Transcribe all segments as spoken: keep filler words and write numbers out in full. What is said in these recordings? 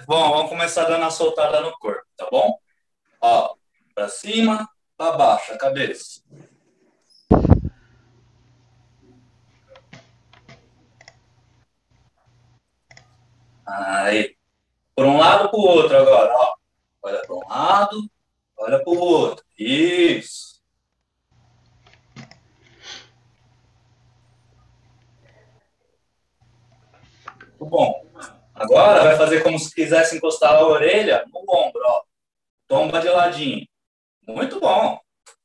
Bom, vamos começar dando a soltada no corpo, tá bom? Ó, pra cima, pra baixo, a cabeça. Aí, por um lado pro outro agora, ó. Olha para um lado, olha pro outro. Isso. Muito bom. Agora vai fazer como se quisesse encostar a orelha no ombro, ó. Tomba de ladinho. Muito bom.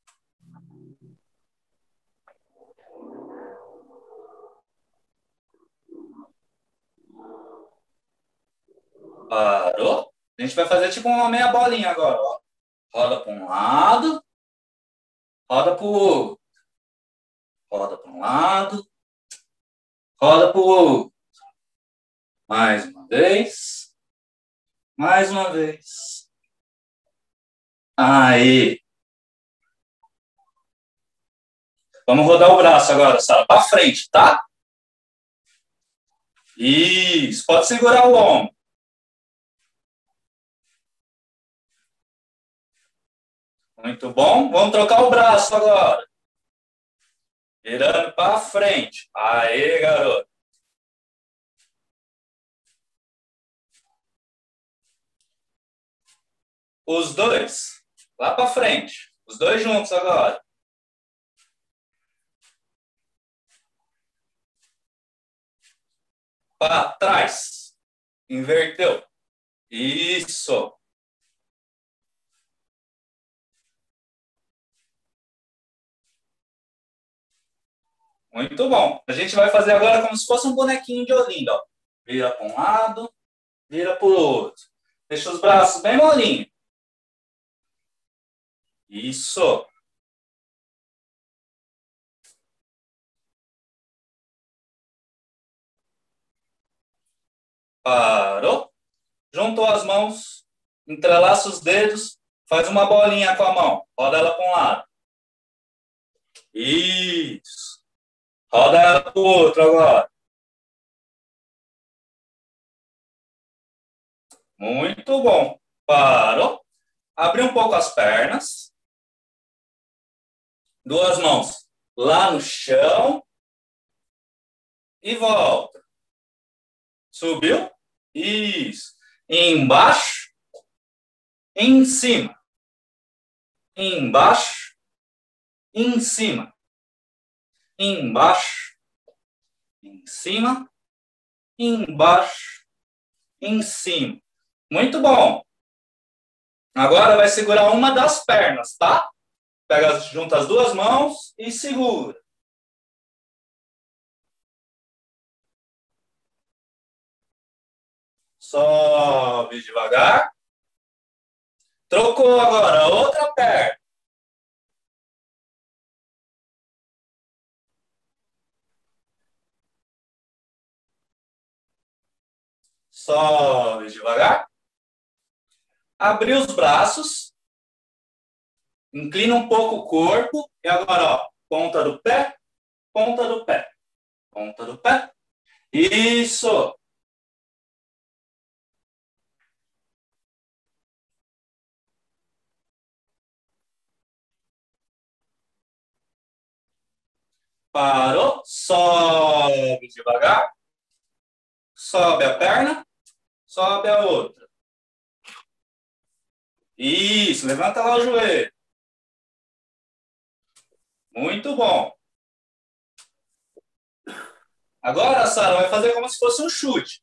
Parou. A gente vai fazer tipo uma meia bolinha agora, ó. Roda para um lado, roda pro outro. Roda para um lado, roda pro outro. Mais uma vez. Mais uma vez. Aí. Vamos rodar o braço agora, Sara. Para frente, tá? Isso. Pode segurar o ombro. Muito bom. Vamos trocar o braço agora. Virando para frente. Aê, garoto. Os dois. Lá para frente. Os dois juntos agora. Para trás. Inverteu. Isso. Muito bom. A gente vai fazer agora como se fosse um bonequinho de Olinda, ó. Vira para um lado, vira para o outro. Deixa os braços bem molinhos. Isso. Parou. Juntou as mãos, entrelaça os dedos, faz uma bolinha com a mão. Roda ela para um lado. Isso. Roda ela para o outro agora. Muito bom. Parou. Abre um pouco as pernas. Duas mãos lá no chão. E volta. Subiu. Isso. Embaixo. Em cima. Embaixo. Em cima. Embaixo. Em cima. Embaixo. Em cima. Muito bom. Agora vai segurar uma das pernas, tá? Pega, junta as duas mãos e segura. Sobe devagar. Trocou agora, outra perna. Sobe devagar. Abriu os braços. Inclina um pouco o corpo. E agora, ó, ponta do pé, ponta do pé, ponta do pé. Isso. Parou. Sobe devagar. Sobe a perna. Sobe a outra. Isso. Levanta lá o joelho. Muito bom. Agora, Sara, vai fazer como se fosse um chute.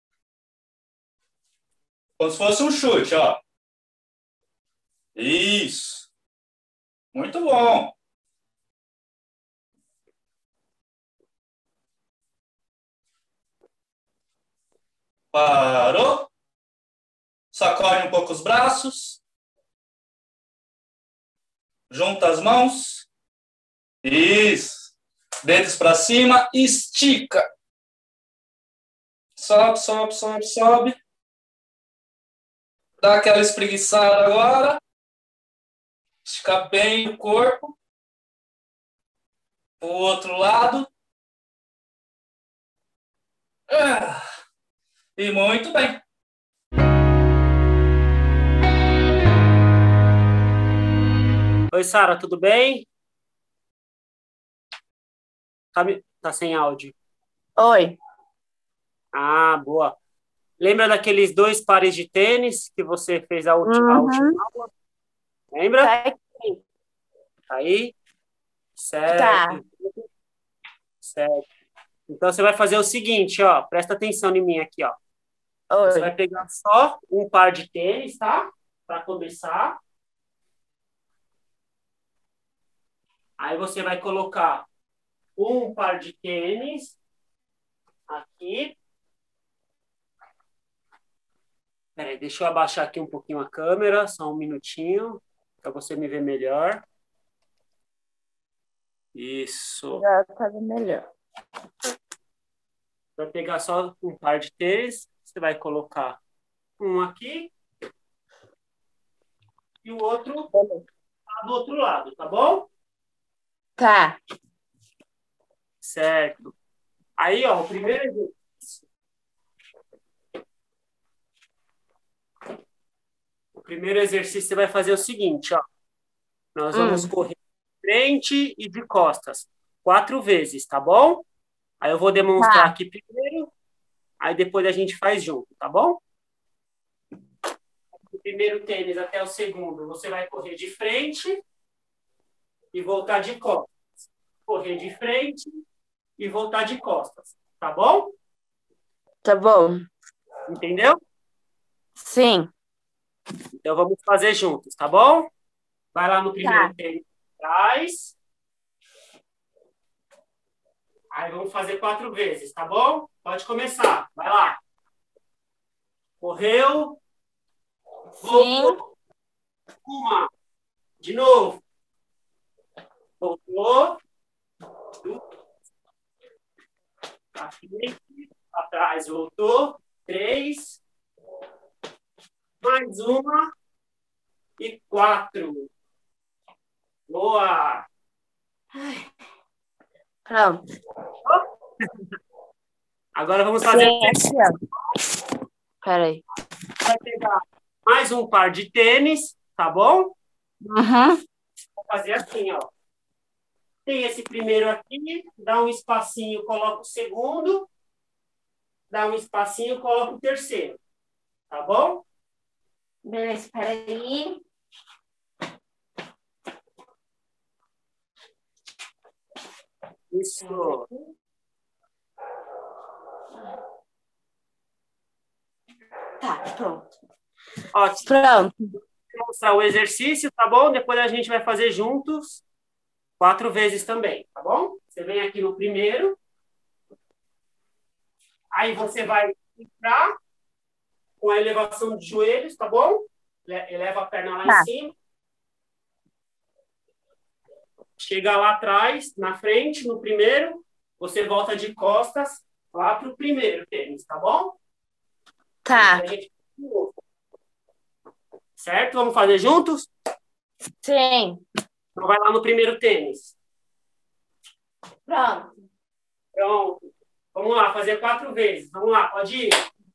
Como se fosse um chute, ó. Isso. Muito bom. Parou. Sacode um pouco os braços. Junta as mãos. Isso. Dedos para cima. Estica. Sobe, sobe, sobe, sobe. Dá aquela espreguiçada agora. Estica bem o corpo. O outro lado. Ah. E muito bem. Oi, Sara, tudo bem? Tá, me- tá sem áudio. Oi. Ah, boa. Lembra daqueles dois pares de tênis que você fez a, ulti- a última Uhum. aula? Lembra? Tá aqui. Tá aí? Tá. Certo, certo. Então você vai fazer o seguinte, ó. Presta atenção em mim aqui, ó. Você vai Oi. pegar só um par de tênis, tá? Para começar. Aí você vai colocar um par de tênis aqui. Peraí, deixa eu abaixar aqui um pouquinho a câmera, só um minutinho, para você me ver melhor. Isso. Já tá melhor. Vai pegar só um par de tênis, você vai colocar um aqui e o outro lá do outro lado, tá bom? Tá. Certo. Aí, ó, o primeiro exercício. O primeiro exercício você vai fazer o seguinte, ó. Nós vamos Hum. correr de frente e de costas quatro vezes, tá bom? Aí eu vou demonstrar Tá. aqui primeiro, aí depois a gente faz junto, tá bom? Do primeiro tênis até o segundo, você vai correr de frente e voltar de costas. Correr de frente e voltar de costas, tá bom? Tá bom. Entendeu? Sim. Então vamos fazer juntos, tá bom? Vai lá no Tá. primeiro tênis atrás. Aí vamos fazer quatro vezes, tá bom? Pode começar. Vai lá. Correu. Sim. Voltou. Uma. De novo. Voltou. Duas. Pra frente. Atrás. Voltou. Três. Mais uma. E quatro. Boa. Pronto. Agora vamos fazer. Sim, aqui, ó. Peraí. Vai pegar mais um par de tênis, tá bom? Uhum. Vou fazer assim, ó. Tem esse primeiro aqui, dá um espacinho, coloca o segundo, dá um espacinho, coloca o terceiro, tá bom? Beleza, peraí. Isso. Tá, pronto. Ótimo. Pronto. Vou mostrar o exercício, tá bom? Depois a gente vai fazer juntos quatro vezes também, tá bom? Você vem aqui no primeiro, aí você vai entrar com a elevação de joelhos, tá bom? Eleva a perna lá em Tá. cima. Chega lá atrás, na frente, no primeiro, você volta de costas lá pro primeiro tênis, tá bom? Tá. A gente... Certo? Vamos fazer juntos? Sim. Então vai lá no primeiro tênis. Pronto. Pronto. Vamos lá, fazer quatro vezes. Vamos lá, pode ir.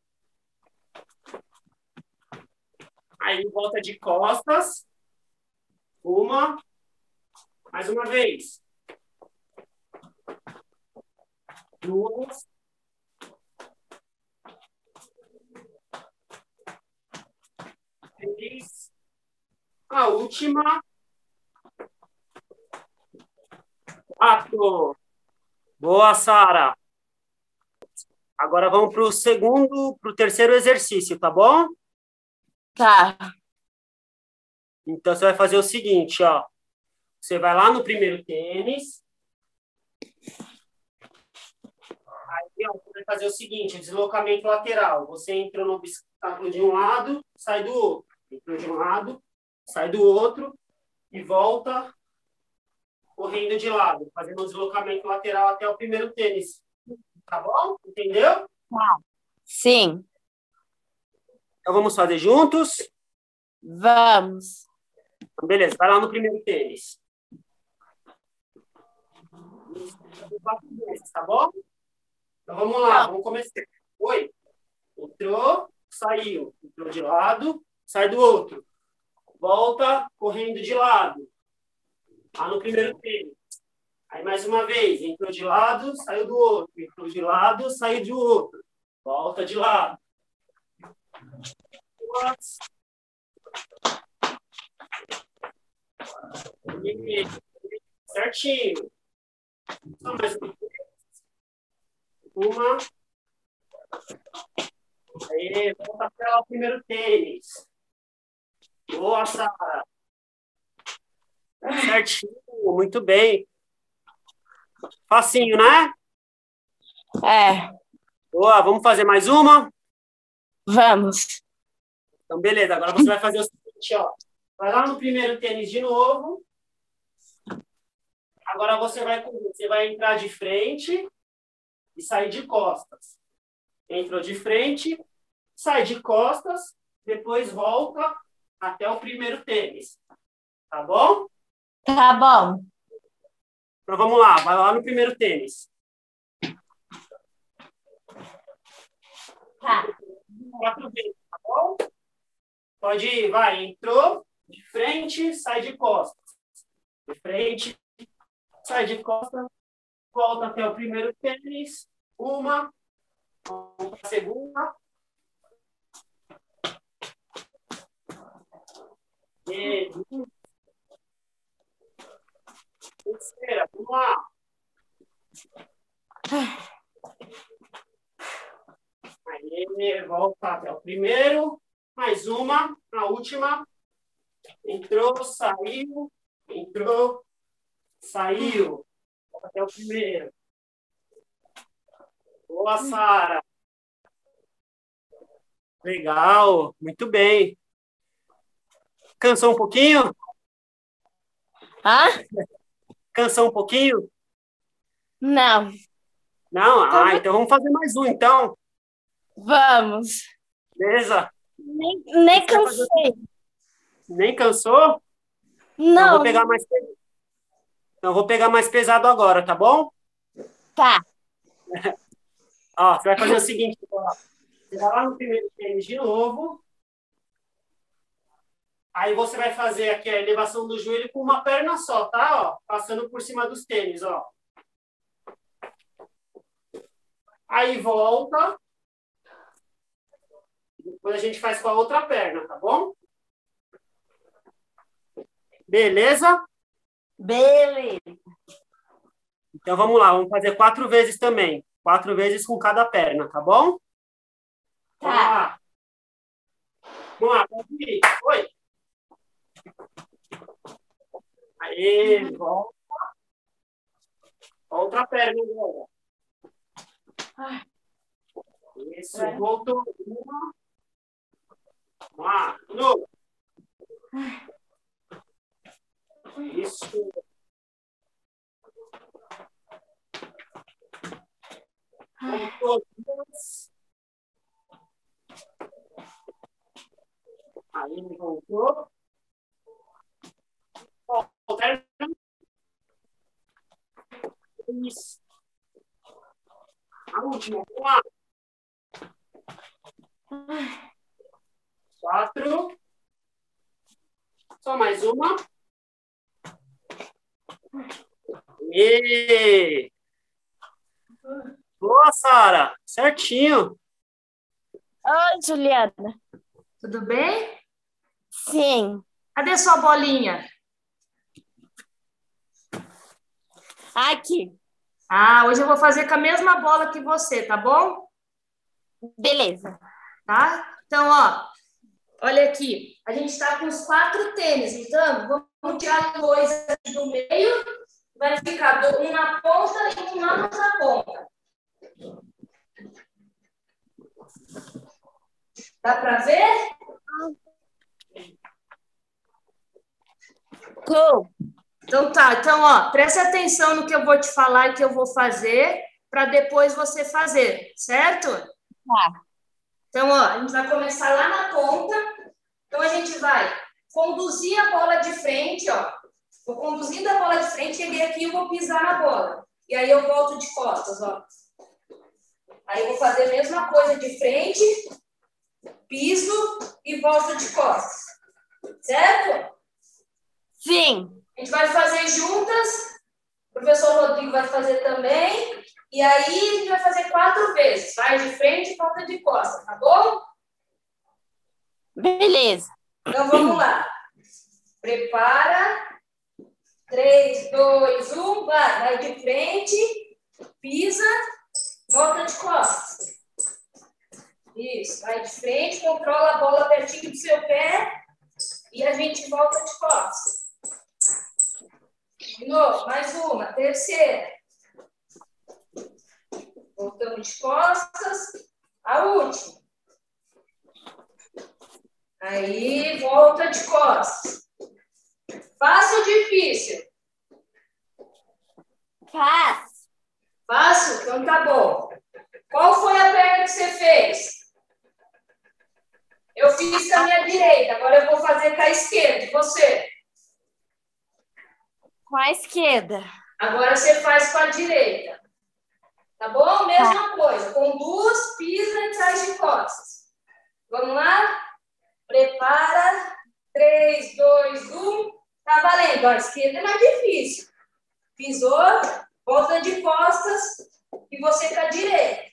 Aí volta de costas. Uma. Mais uma vez. Duas. Três. A última. Quatro. Boa, Sara. Agora vamos para o segundo, para o terceiro exercício, tá bom? Tá. Então você vai fazer o seguinte, ó. Você vai lá no primeiro tênis. Aí, ó, você vai fazer o seguinte, o deslocamento lateral. Você entra no obstáculo de um lado, sai do outro. Entra de um lado, sai do outro e volta correndo de lado, fazendo um deslocamento lateral até o primeiro tênis. Tá bom? Entendeu? Tá. Sim. Então vamos fazer juntos? Vamos. Beleza, vai lá no primeiro tênis. Quatro vezes, tá bom? Então vamos lá, vamos começar. Oi. Entrou, saiu. Entrou de lado, sai do outro. Volta correndo de lado. Lá no primeiro tênis. Aí, mais uma vez, entrou de lado, saiu do outro. Entrou de lado, saiu do outro. Volta de lado. Duas. E, certinho. Só mais uma vez. Uma. Aí, volta para o primeiro tênis. Boa, Sara. Certinho, muito bem. Facinho, né? É, Boa, vamos fazer mais uma? vamos. Então, beleza. Agora você vai fazer o seguinte, ó. Vai lá no primeiro tênis de novo. Agora você vai, você vai entrar de frente e sair de costas. Entrou de frente, sai de costas, depois volta até o primeiro tênis. Tá bom? Tá bom. Então vamos lá, vai lá no primeiro tênis. Tá. Quatro vezes, tá bom? Pode ir, vai. Entrou, de frente, sai de costas. De frente, sai de costas, volta até o primeiro tênis. Uma, vamos para a segunda. E... terceira, vamos lá. Aí, volta até o primeiro. Mais uma, a última. Entrou, saiu, entrou, saiu. Volta até o primeiro. Boa, Sara. Legal, muito bem. Cansou um pouquinho? Hã? Cansou um pouquinho? Não. Não? Tá Ah, bom. então vamos fazer mais um, então. Vamos. Beleza? Nem, nem Você vai fazer- cansei. Nem cansou? Então eu Não. vou pegar mais pesado. Então eu vou pegar mais pesado agora, tá bom? Tá. Ó, você vai fazer o seguinte, ó. Você vai lá no primeiro tênis de novo. Aí você vai fazer aqui a elevação do joelho com uma perna só, tá? Ó, passando por cima dos tênis, ó. Aí volta. Depois a gente faz com a outra perna, tá bom? Beleza? Beleza. Então vamos lá, vamos fazer quatro vezes também. Quatro vezes com cada perna, tá bom? Vamos Tá. lá. Vamos lá, pode ir. Oi. Aí, volta. Outra perna agora. Isso, voltou. Uma. Vamos lá, de novo. Isso. Voltou duas. Aí, voltou. Volta. Isso. A última, vamos lá. Quatro. Só mais uma. E... Boa, Sara. Certinho. Oi, Juliana. Tudo bem? Sim. Cadê sua bolinha? Aqui. Ah, hoje eu vou fazer com a mesma bola que você, tá bom? Beleza. Tá? Então, ó, olha aqui. A gente tá com os quatro tênis, então vamos tirar dois aqui do meio. Vai ficar um na ponta e um lá na outra ponta. Dá pra ver? Cool. Então tá, então ó, presta atenção no que eu vou te falar e que eu vou fazer para depois você fazer, certo? Tá. Então, ó, a gente vai começar lá na ponta. Então a gente vai conduzir a bola de frente, ó. Vou conduzindo a bola de frente, cheguei aqui e vou pisar na bola. E aí eu volto de costas, ó. Aí eu vou fazer a mesma coisa de frente, piso e volto de costas. Certo? Sim. A gente vai fazer juntas. O professor Rodrigo vai fazer também. E aí, a gente vai fazer quatro vezes. Vai de frente e volta de costas, tá bom? Beleza. Então, vamos lá. Prepara. Três, dois, um, vai. Vai de frente. Pisa. Volta de costas. Isso. Vai de frente. Controla a bola pertinho do seu pé. E a gente volta de costas. De novo. Mais uma. Terceira. Voltamos de costas. A última. Aí, volta de costas. Fácil ou difícil? Fácil. Fácil? Então tá bom. Qual foi a perna que você fez? Eu fiz com a minha direita, agora eu vou fazer com a esquerda. E você? Com a esquerda. Agora você faz com a direita. Tá bom? Mesma coisa. Com duas, pisa e traz de costas. Vamos lá? Prepara. Três, dois, um. Tá valendo. A esquerda é mais difícil. Pisou, volta de costas e você com a direita.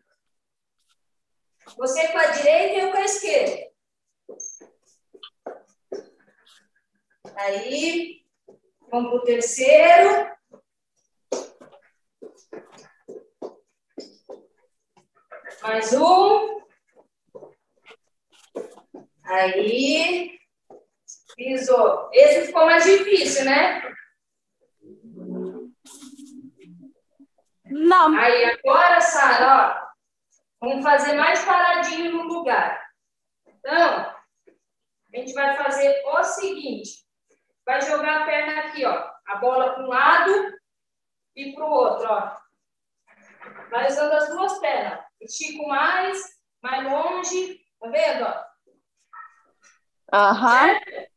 Você com a direita e eu com a esquerda. Aí, vamos pro terceiro. Mais um. Aí. Pisou. Esse ficou mais difícil, né? Não. Aí, agora, Sara, ó. Vamos fazer mais paradinho no lugar. Então, a gente vai fazer o seguinte. Vai jogar a perna aqui, ó. A bola para um lado e para o outro, ó. Vai usando as duas pernas. Estico mais, mais longe. Tá vendo, ó? Aham. Certo?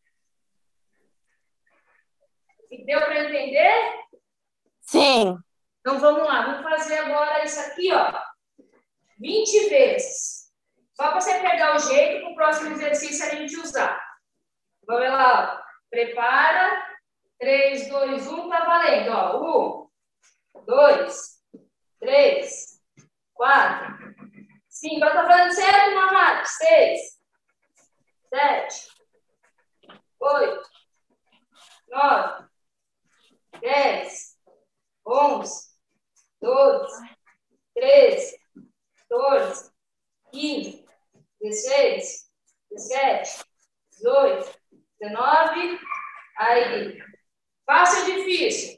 Deu para entender? Sim. Então, vamos lá. Vamos fazer agora isso aqui, ó. vinte vezes. Só para você pegar o jeito para o próximo exercício a gente usar. Vamos lá, ó. Prepara. três, dois, um, tá valendo, ó. um, dois, três, quatro, cinco. Agora tá falando certo, Mamate? seis, sete, oito, nove, dez, onze, doze, treze, quatorze, quinze, dezesseis, dezessete, dezoito, dezenove. Aí. Fácil ou difícil?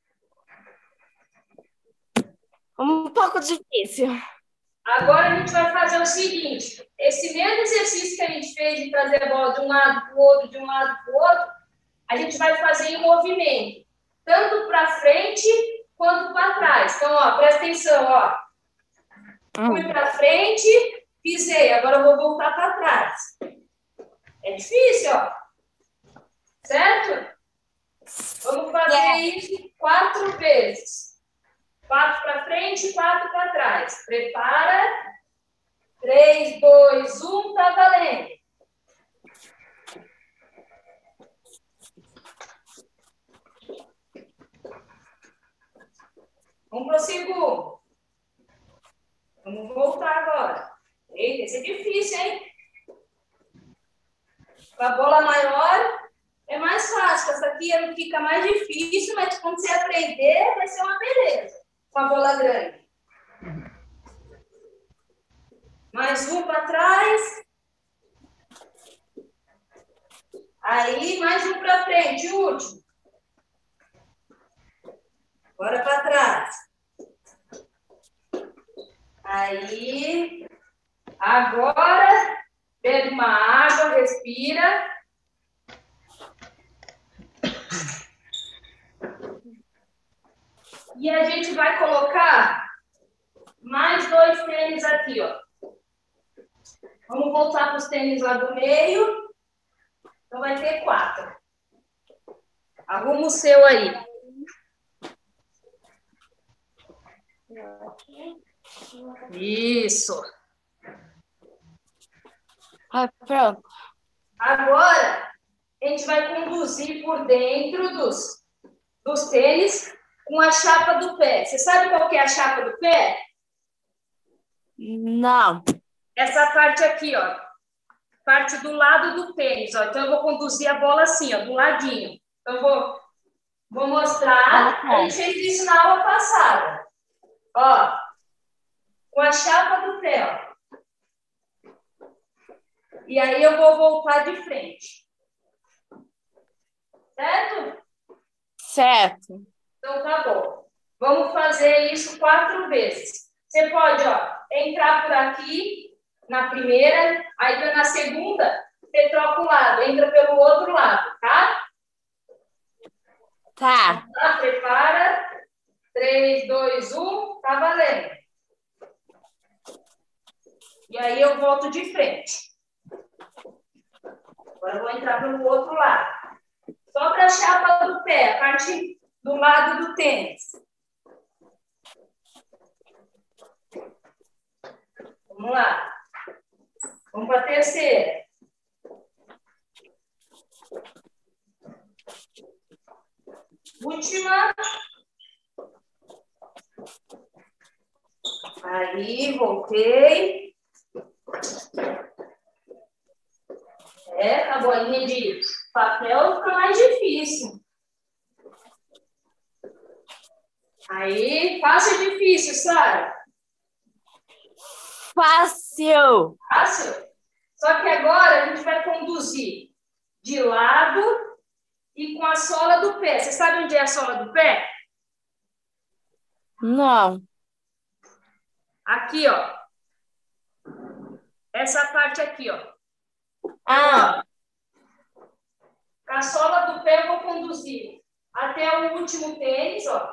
Um pouco difícil. Agora a gente vai fazer o seguinte. Esse mesmo exercício que a gente fez de trazer a bola de um lado para o outro, de um lado para o outro, a gente vai fazer em movimento. Tanto para frente quanto para trás. Então, ó, presta atenção, ó. Fui para frente, pisei. Agora eu vou voltar para trás. É difícil, ó. Certo? Vamos fazer Yeah. isso quatro vezes. Quatro para frente e quatro para trás. Prepara. Três, dois, um, tá valendo. Vamos para o segundo. Vamos voltar agora. Eita, esse é difícil, hein? Com a bola maior é mais fácil. Essa aqui fica mais difícil, mas quando você aprender, vai ser uma beleza. Com a bola grande. Mais um para trás. Aí, mais um para frente, o último. Agora para trás. Aí. Agora, bebe uma água, respira. E a gente vai colocar mais dois tênis aqui, ó. Vamos voltar para os tênis lá do meio. Então, vai ter quatro. Arruma o seu aí. Isso. Ah, pronto. Agora, a gente vai conduzir por dentro dos, dos tênis com a chapa do pé. Você sabe qual que é a chapa do pé? Não. Essa parte aqui, ó. Parte do lado do tênis, ó. Então, eu vou conduzir a bola assim, ó, do ladinho. Então, eu vou, vou mostrar. Ah, tá. A gente fez isso na aula passada. Ó. Com a chapa do pé, ó. E aí, eu vou voltar de frente. Certo? Certo. Então, tá bom. Vamos fazer isso quatro vezes. Você pode, ó, entrar por aqui, na primeira, aí na segunda, você troca o lado, entra pelo outro lado, tá? Tá. Tá, prepara. três, dois, um, tá valendo. E aí eu volto de frente. Agora eu vou entrar pelo outro lado. Só para a chapa do pé, a parte do lado do tênis. Vamos lá. Vamos para a terceira. Última. Aí, voltei. É, a bolinha de papel fica mais difícil. Aí, fácil ou difícil, Sara? Fácil. Fácil? Só que agora a gente vai conduzir de lado e com a sola do pé. Você sabe onde é a sola do pé? Não. Aqui, ó. Essa parte aqui, ó. Ah. Com a sola do pé eu vou conduzir até o último tênis, ó.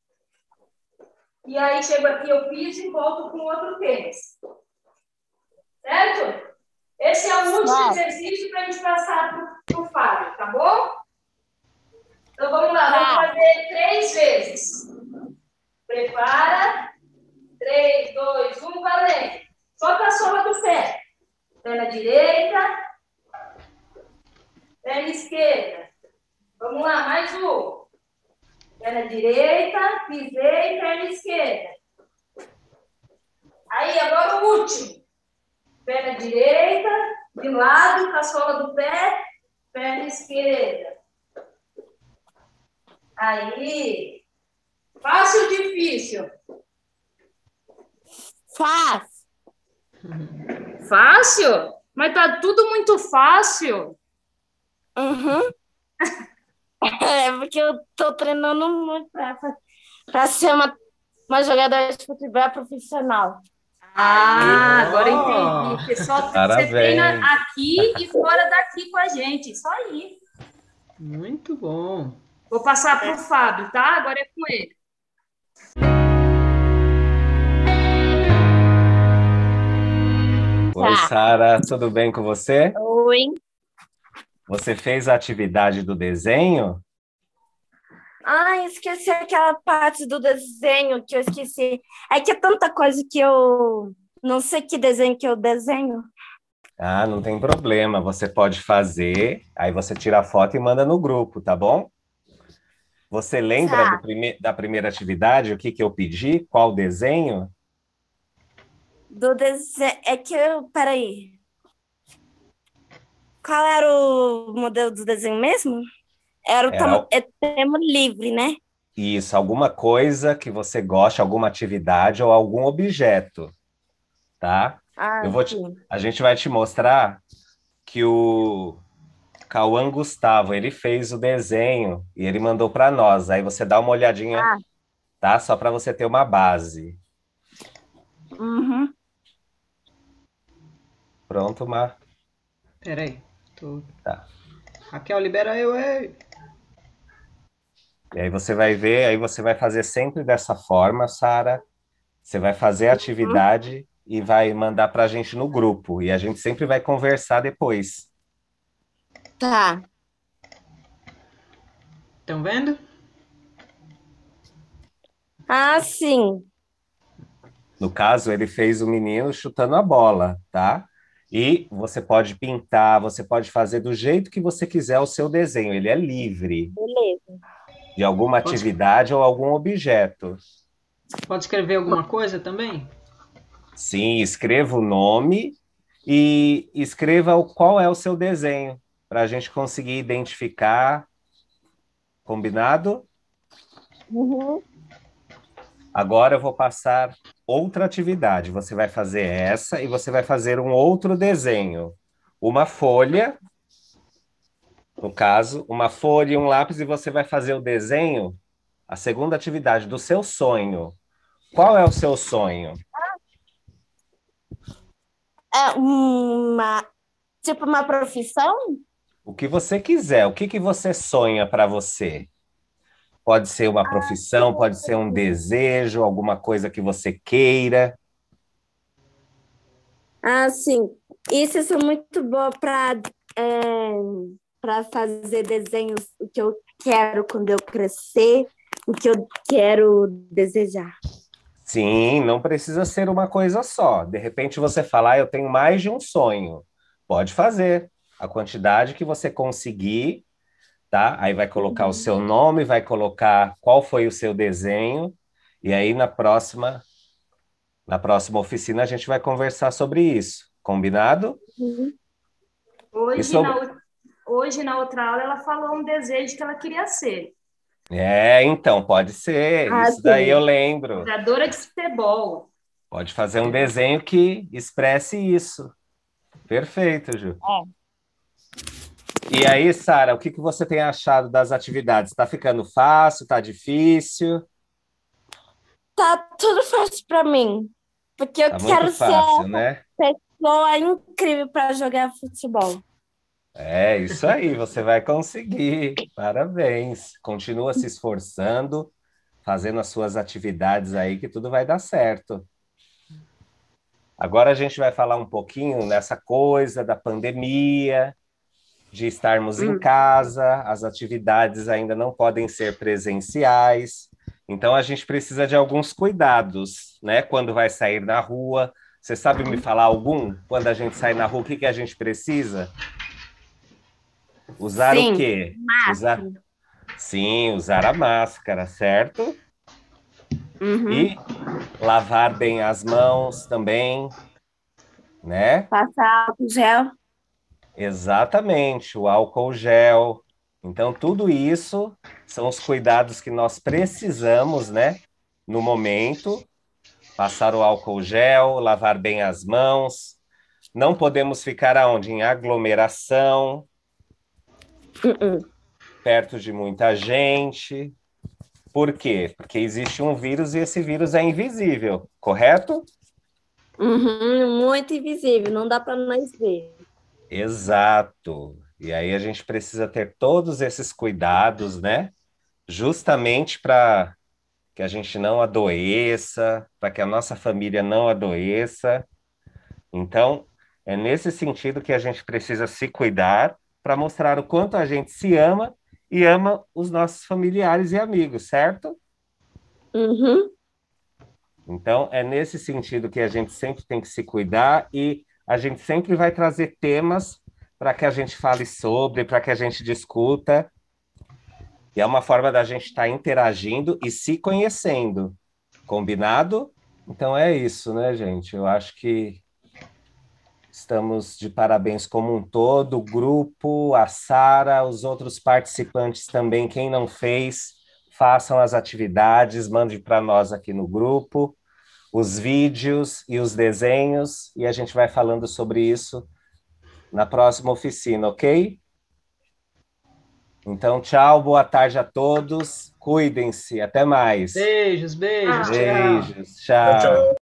E aí chego aqui, eu piso e volto com outro tênis. Certo? Esse é o último Certo. exercício para a gente passar para o Fábio, tá bom? Então vamos lá, Tá. vamos fazer três vezes. Prepara. Três, dois, um, valendo. Só com a sola do pé. Perna direita. Perna esquerda. Vamos lá, mais um. Perna direita, pisei, perna esquerda. Aí, agora o último. Perna direita, de lado, com a sola do pé, perna esquerda. Aí. Fácil ou difícil? Fácil. Fácil? Mas tá tudo muito fácil. Uhum. É porque eu tô treinando muito para ser uma, uma jogadora de futebol profissional. Ah, agora Ó, entendi. Você só você parabéns. treina aqui e fora daqui com a gente. Só aí. Muito bom. Vou passar para o Fábio, tá? Agora é com ele. Oi, Tá. Sara, tudo bem com você? Oi. Você fez a atividade do desenho? Ah, esqueci aquela parte do desenho que eu esqueci. É que é tanta coisa que eu não sei que desenho que eu desenho. Ah, não tem problema, você pode fazer, aí você tira a foto e manda no grupo, tá bom? Você lembra Tá. do prime- da primeira atividade, o que que eu pedi? Qual desenho? Do desenho. É que eu. Peraí. Qual era o modelo do desenho mesmo? Era o Era tam... al- é termo livre, né? isso, alguma coisa que você goste, alguma atividade ou algum objeto, tá? Ah, Eu vou te- sim. a gente vai te mostrar que o Cauã Gustavo, ele fez o desenho e ele mandou para nós. Aí você dá uma olhadinha, Ah, tá? Só para você ter uma base. uhum. Pronto, Mar? Peraí. Tô... Tá. Raquel, libera eu, ei. E aí você vai ver, aí você vai fazer sempre dessa forma, Sara. Você vai fazer a atividade e vai mandar para a gente no grupo. E a gente sempre vai conversar depois. Tá. Estão vendo? Ah, sim. No caso, ele fez o menino chutando a bola, tá? E você pode pintar, você pode fazer do jeito que você quiser o seu desenho, ele é livre Beleza. de alguma Pode, atividade ou algum objeto. pode escrever alguma coisa também? Sim, escreva o nome e escreva o, qual é o seu desenho, para a gente conseguir identificar. Combinado? Uhum. Agora eu vou passar outra atividade. Você vai fazer essa e você vai fazer um outro desenho. Uma folha, no caso, uma folha e um lápis, e você vai fazer o desenho, a segunda atividade do seu sonho. Qual é o seu sonho? É uma, tipo uma profissão? O que você quiser. O que que você sonha para você? Pode ser uma profissão, pode ser um desejo, alguma coisa que você queira. Ah, sim. Isso eu sou muito boa para para fazer desenhos, o que eu quero quando eu crescer, o que eu quero desejar. Sim, não precisa ser uma coisa só. De repente você fala, ah, eu tenho mais de um sonho. Pode fazer. A quantidade que você conseguir, tá? Aí vai colocar o seu nome, vai colocar qual foi o seu desenho, e aí na próxima, na próxima oficina a gente vai conversar sobre isso. Combinado? Uhum. E Hoje, na, sobre... ou- hoje, na outra aula, ela falou um desejo que ela queria ser. É, então, pode ser. Ah, Isso daí eu sim. lembro. Jogadora de futebol. Pode fazer um desenho que expresse isso. Perfeito, Ju. É. E aí, Sara, o que que você tem achado das atividades? Está ficando fácil? Está difícil? Tá tudo fácil para mim, porque eu Tá muito quero ser fácil, né? pessoa incrível para jogar futebol. É isso aí, você vai conseguir. Parabéns. Continua se esforçando, fazendo as suas atividades aí, que tudo vai dar certo. Agora a gente vai falar um pouquinho nessa coisa da pandemia, de estarmos em Hum. casa, as atividades ainda não podem ser presenciais. Então a gente precisa de alguns cuidados, né? Quando vai sair na rua. Você sabe me falar algum? Quando a gente sai na rua, o que que a gente precisa? Usar o Sim, quê? Usar, sim, usar a máscara, certo? uhum. E lavar bem as mãos também, né? Passar álcool gel. Exatamente, o álcool gel. Então, tudo isso são os cuidados que nós precisamos, né? No momento, passar o álcool gel, lavar bem as mãos. Não podemos ficar aonde? Em aglomeração, Uh-uh. perto de muita gente. Por quê? Porque existe um vírus e esse vírus é invisível, correto? Uhum, muito invisível, não dá para nós ver. Exato. E aí a gente precisa ter todos esses cuidados, né? Justamente para que a gente não adoeça, para que a nossa família não adoeça. Então, é nesse sentido que a gente precisa se cuidar para mostrar o quanto a gente se ama e ama os nossos familiares e amigos, certo? Uhum. Então, é nesse sentido que a gente sempre tem que se cuidar e a gente sempre vai trazer temas para que a gente fale sobre, para que a gente discuta. E é uma forma da gente estar interagindo e se conhecendo. Combinado? Então é isso, né, gente? Eu acho que estamos de parabéns como um todo, o grupo, a Sara, os outros participantes também. Quem não fez, façam as atividades, mande para nós aqui no grupo os vídeos e os desenhos, e a gente vai falando sobre isso na próxima oficina, ok? Então, tchau, boa tarde a todos, cuidem-se, até mais. Beijos, beijos, tchau. Beijos, Tchau, tchau. tchau.